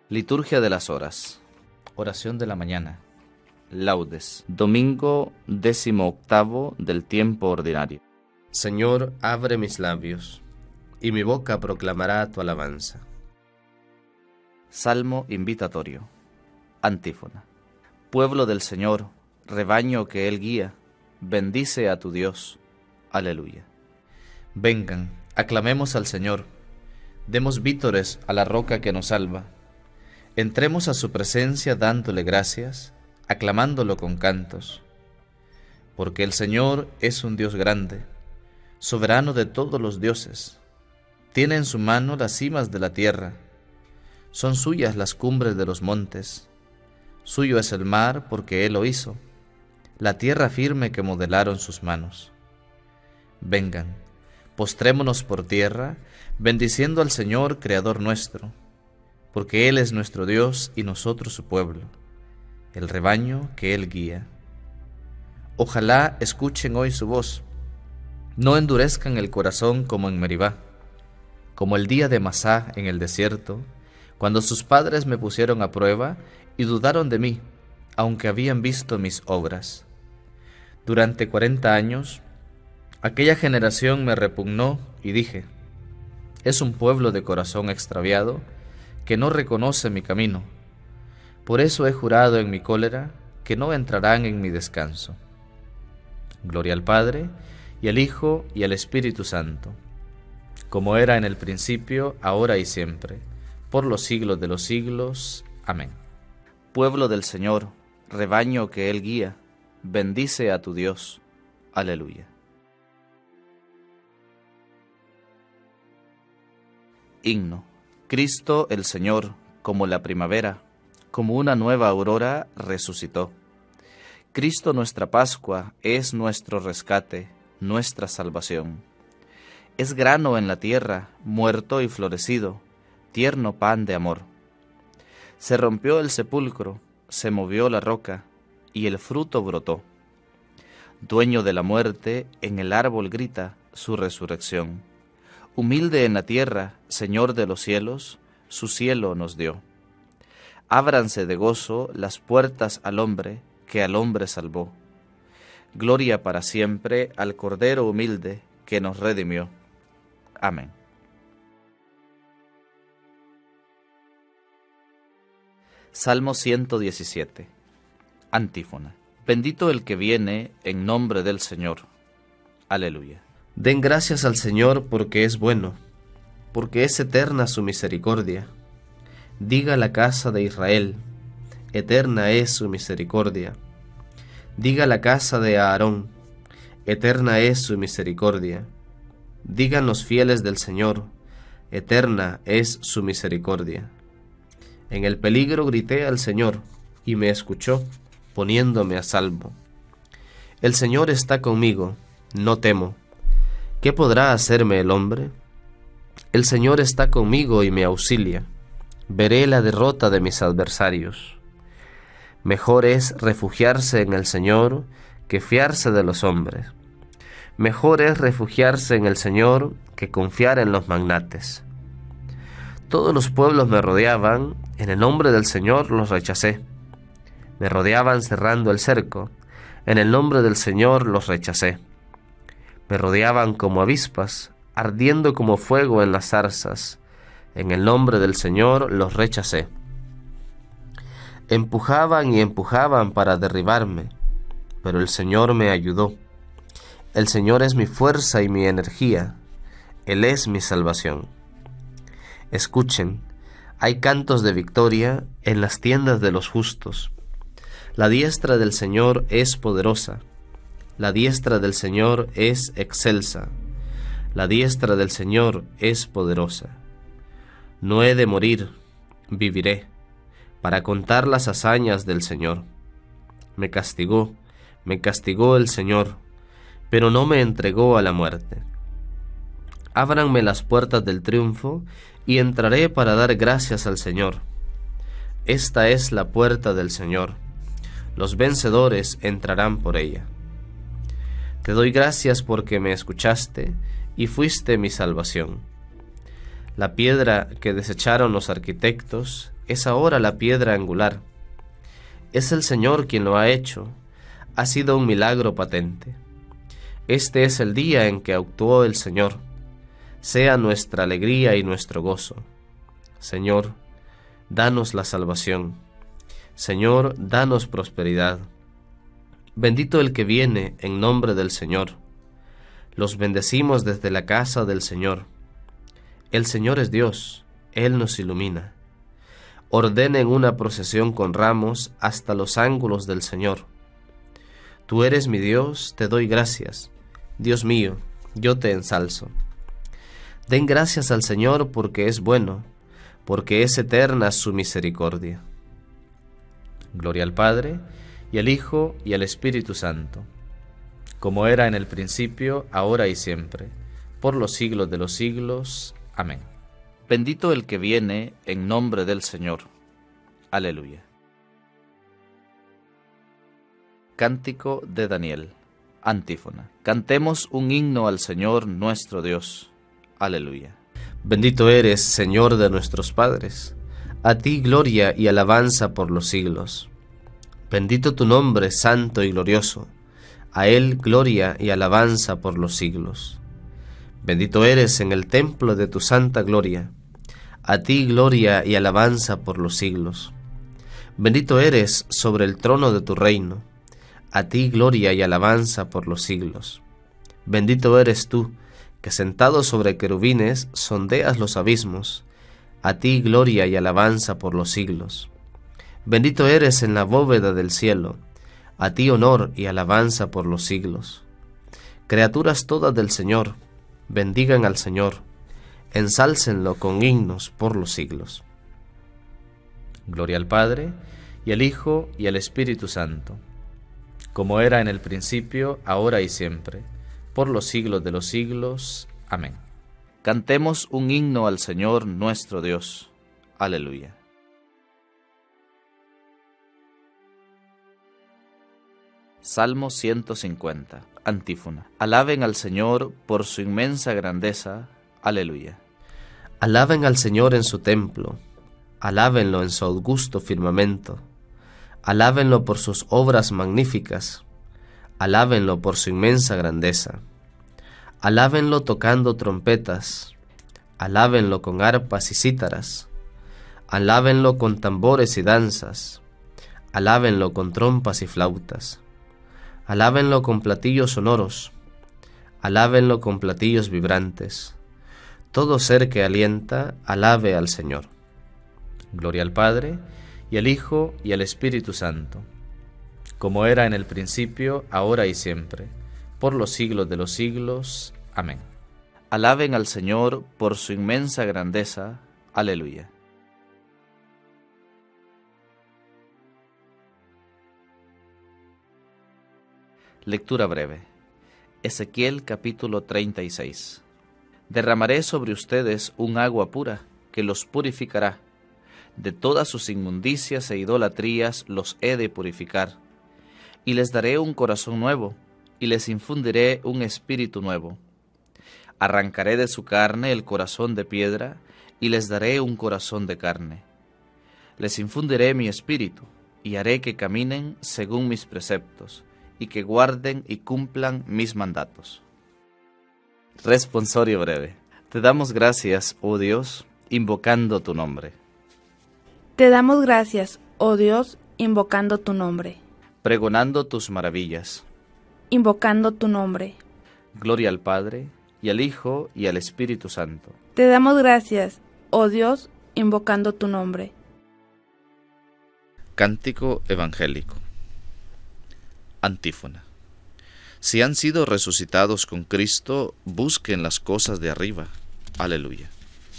Liturgia de las horas. Oración de la mañana. Laudes. Domingo 18 del tiempo ordinario. Señor, abre mis labios, y mi boca proclamará tu alabanza. Salmo invitatorio. Antífona. Pueblo del Señor, rebaño que Él guía, bendice a tu Dios. Aleluya. Vengan, aclamemos al Señor, demos vítores a la roca que nos salva. Entremos a su presencia dándole gracias, aclamándolo con cantos. Porque el Señor es un Dios grande, soberano de todos los dioses. Tiene en su mano las cimas de la tierra, son suyas las cumbres de los montes. Suyo es el mar porque Él lo hizo, la tierra firme que modelaron sus manos. Vengan, postrémonos por tierra, bendiciendo al Señor, Creador nuestro, porque Él es nuestro Dios y nosotros su pueblo, el rebaño que Él guía. Ojalá escuchen hoy su voz, no endurezcan el corazón como en Meribá, como el día de Masá en el desierto, cuando sus padres me pusieron a prueba y dudaron de mí, aunque habían visto mis obras. Durante 40 años, aquella generación me repugnó y dije, es un pueblo de corazón extraviado que no reconoce mi camino. Por eso he jurado en mi cólera que no entrarán en mi descanso. Gloria al Padre, y al Hijo, y al Espíritu Santo, como era en el principio, ahora y siempre, por los siglos de los siglos. Amén. Pueblo del Señor, rebaño que Él guía, bendice a tu Dios. Aleluya. Himno. Cristo el Señor, como la primavera, como una nueva aurora, resucitó. Cristo nuestra Pascua es nuestro rescate, nuestra salvación. Es grano en la tierra, muerto y florecido, tierno pan de amor. Se rompió el sepulcro, se movió la roca, y el fruto brotó. Dueño de la muerte, en el árbol grita su resurrección. Humilde en la tierra, Señor de los cielos, su cielo nos dio. Ábranse de gozo las puertas al hombre, que al hombre salvó. Gloria para siempre al Cordero humilde, que nos redimió. Amén. Salmo 117. Antífona. Bendito el que viene en nombre del Señor. Aleluya. Den gracias al Señor porque es bueno, porque es eterna su misericordia. Diga la casa de Israel, eterna es su misericordia. Diga la casa de Aarón, eterna es su misericordia. Digan los fieles del Señor, eterna es su misericordia. En el peligro grité al Señor, y me escuchó, poniéndome a salvo. El Señor está conmigo, no temo. ¿Qué podrá hacerme el hombre? El Señor está conmigo y me auxilia. Veré la derrota de mis adversarios. Mejor es refugiarse en el Señor que fiarse de los hombres. Mejor es refugiarse en el Señor que confiar en los magnates. Todos los pueblos me rodeaban, en el nombre del Señor los rechacé. Me rodeaban cerrando el cerco, en el nombre del Señor los rechacé. Me rodeaban como avispas, ardiendo como fuego en las zarzas. En el nombre del Señor los rechacé. Empujaban y empujaban para derribarme, pero el Señor me ayudó. El Señor es mi fuerza y mi energía. Él es mi salvación. Escuchen, hay cantos de victoria en las tiendas de los justos. La diestra del Señor es poderosa. La diestra del Señor es excelsa. La diestra del Señor es poderosa. No he de morir, viviré, para contar las hazañas del Señor. Me castigó el Señor, pero no me entregó a la muerte. Ábranme las puertas del triunfo, y entraré para dar gracias al Señor. Esta es la puerta del Señor. Los vencedores entrarán por ella. Te doy gracias porque me escuchaste y fuiste mi salvación. La piedra que desecharon los arquitectos es ahora la piedra angular. Es el Señor quien lo ha hecho, ha sido un milagro patente. Este es el día en que actuó el Señor, sea nuestra alegría y nuestro gozo. Señor, danos la salvación. Señor, danos prosperidad. Bendito el que viene en nombre del Señor. Los bendecimos desde la casa del Señor. El Señor es Dios, Él nos ilumina. Ordenen una procesión con ramos hasta los ángulos del Señor. Tú eres mi Dios, te doy gracias. Dios mío, yo te ensalzo. Den gracias al Señor porque es bueno, porque es eterna su misericordia. Gloria al Padre, y al Hijo, y al Espíritu Santo, como era en el principio, ahora y siempre, por los siglos de los siglos. Amén. Bendito el que viene en nombre del Señor. Aleluya. Cántico de Daniel. Antífona. Cantemos un himno al Señor nuestro Dios. Aleluya. Bendito eres, Señor de nuestros padres. A ti gloria y alabanza por los siglos. Bendito tu nombre, santo y glorioso. A Él gloria y alabanza por los siglos. Bendito eres en el templo de tu santa gloria. A ti gloria y alabanza por los siglos. Bendito eres sobre el trono de tu reino. A ti gloria y alabanza por los siglos. Bendito eres tú, que sentado sobre querubines sondeas los abismos. A ti gloria y alabanza por los siglos. Bendito eres en la bóveda del cielo. A ti honor y alabanza por los siglos. Criaturas todas del Señor, bendigan al Señor, ensálcenlo con himnos por los siglos. Gloria al Padre, y al Hijo, y al Espíritu Santo, como era en el principio, ahora y siempre, por los siglos de los siglos. Amén. Cantemos un himno al Señor nuestro Dios. Aleluya. Salmo 150. Antífona. Alaben al Señor por su inmensa grandeza. Aleluya. Alaben al Señor en su templo, alábenlo en su augusto firmamento, alábenlo por sus obras magníficas, alábenlo por su inmensa grandeza, alábenlo tocando trompetas, alábenlo con arpas y cítaras, alábenlo con tambores y danzas, alábenlo con trompas y flautas, alábenlo con platillos sonoros, alábenlo con platillos vibrantes. Todo ser que alienta, alabe al Señor. Gloria al Padre, y al Hijo, y al Espíritu Santo, como era en el principio, ahora y siempre, por los siglos de los siglos. Amén. Alaben al Señor por su inmensa grandeza. Aleluya. Lectura breve. Ezequiel capítulo 36. Derramaré sobre ustedes un agua pura, que los purificará. De todas sus inmundicias e idolatrías los he de purificar. Y les daré un corazón nuevo, y les infundiré un espíritu nuevo. Arrancaré de su carne el corazón de piedra, y les daré un corazón de carne. Les infundiré mi espíritu, y haré que caminen según mis preceptos, y que guarden y cumplan mis mandatos. Responsorio breve. Te damos gracias, oh Dios, invocando tu nombre. Te damos gracias, oh Dios, invocando tu nombre. Pregonando tus maravillas. Invocando tu nombre. Gloria al Padre, y al Hijo, y al Espíritu Santo. Te damos gracias, oh Dios, invocando tu nombre. Cántico evangélico. Antífona. Si han sido resucitados con Cristo, busquen las cosas de arriba. Aleluya.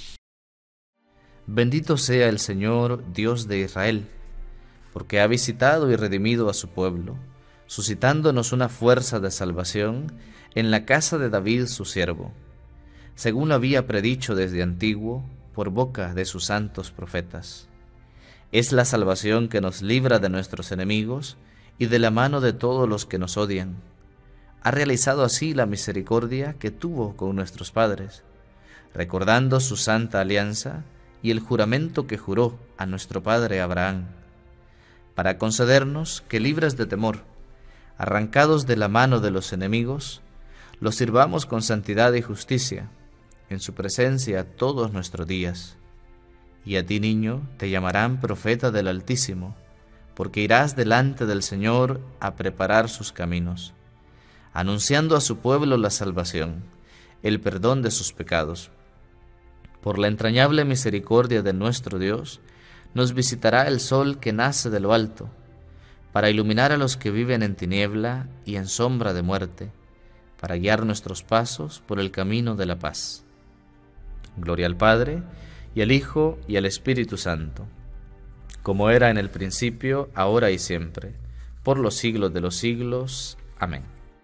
Bendito sea el Señor, Dios de Israel, porque ha visitado y redimido a su pueblo, suscitándonos una fuerza de salvación en la casa de David su siervo, según lo había predicho desde antiguo por boca de sus santos profetas. Es la salvación que nos libra de nuestros enemigos y de la mano de todos los que nos odian. Ha realizado así la misericordia que tuvo con nuestros padres, recordando su santa alianza y el juramento que juró a nuestro padre Abraham, para concedernos que, libres de temor, arrancados de la mano de los enemigos, los sirvamos con santidad y justicia, en su presencia todos nuestros días. Y a ti, niño, te llamarán profeta del Altísimo, porque irás delante del Señor a preparar sus caminos, anunciando a su pueblo la salvación, el perdón de sus pecados. Por la entrañable misericordia de nuestro Dios, nos visitará el sol que nace de lo alto, para iluminar a los que viven en tiniebla y en sombra de muerte, para guiar nuestros pasos por el camino de la paz. Gloria al Padre, y al Hijo, y al Espíritu Santo, como era en el principio, ahora y siempre, por los siglos de los siglos. Amén.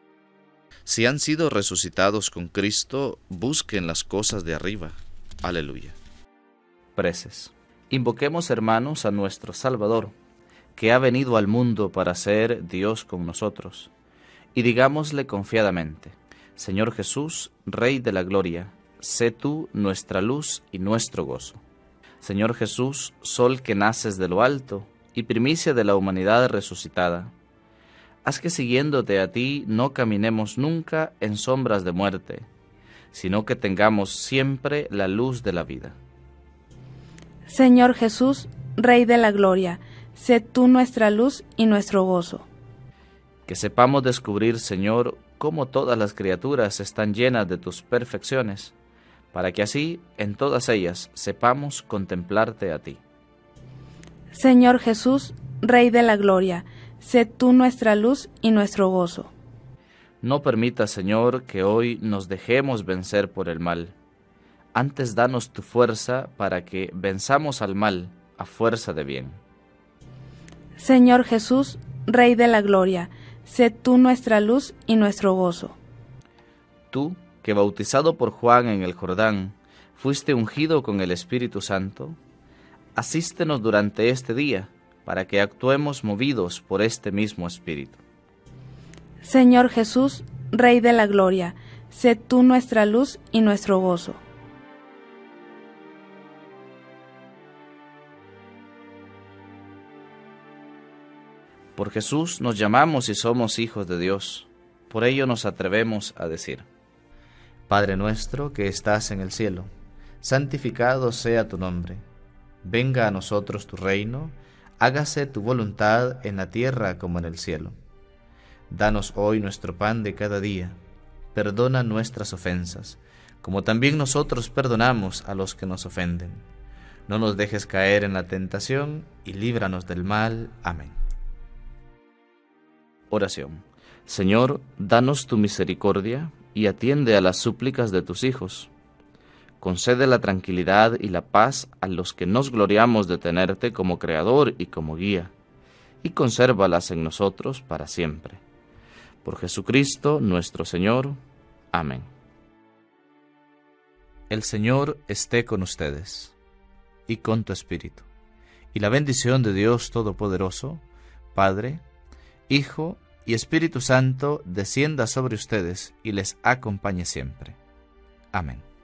Si han sido resucitados con Cristo, busquen las cosas de arriba. Aleluya. Preces. Invoquemos, hermanos, a nuestro Salvador, que ha venido al mundo para ser Dios con nosotros, y digámosle confiadamente: Señor Jesús, Rey de la gloria, sé tú nuestra luz y nuestro gozo. Señor Jesús, sol que naces de lo alto y primicia de la humanidad resucitada, haz que siguiéndote a ti no caminemos nunca en sombras de muerte, sino que tengamos siempre la luz de la vida. Señor Jesús, Rey de la gloria, sé tú nuestra luz y nuestro gozo. Que sepamos descubrir, Señor, cómo todas las criaturas están llenas de tus perfecciones, para que así, en todas ellas, sepamos contemplarte a ti. Señor Jesús, Rey de la gloria, sé tú nuestra luz y nuestro gozo. No permitas, Señor, que hoy nos dejemos vencer por el mal. Antes danos tu fuerza para que venzamos al mal a fuerza de bien. Señor Jesús, Rey de la gloria, sé tú nuestra luz y nuestro gozo. Tú, que bautizado por Juan en el Jordán, fuiste ungido con el Espíritu Santo, asístenos durante este día, para que actuemos movidos por este mismo Espíritu. Señor Jesús, Rey de la gloria, sé tú nuestra luz y nuestro gozo. Por Jesús nos llamamos y somos hijos de Dios. Por ello nos atrevemos a decir: Padre nuestro que estás en el cielo, santificado sea tu nombre. Venga a nosotros tu reino, hágase tu voluntad en la tierra como en el cielo. Danos hoy nuestro pan de cada día. Perdona nuestras ofensas, como también nosotros perdonamos a los que nos ofenden. No nos dejes caer en la tentación y líbranos del mal. Amén. Oración. Señor, danos tu misericordia y atiende a las súplicas de tus hijos. Concede la tranquilidad y la paz a los que nos gloriamos de tenerte como Creador y como guía, y consérvalas en nosotros para siempre. Por Jesucristo nuestro Señor. Amén. El Señor esté con ustedes, y con tu espíritu, y la bendición de Dios Todopoderoso, Padre, Hijo y Espíritu Santo, descienda sobre ustedes y les acompañe siempre. Amén.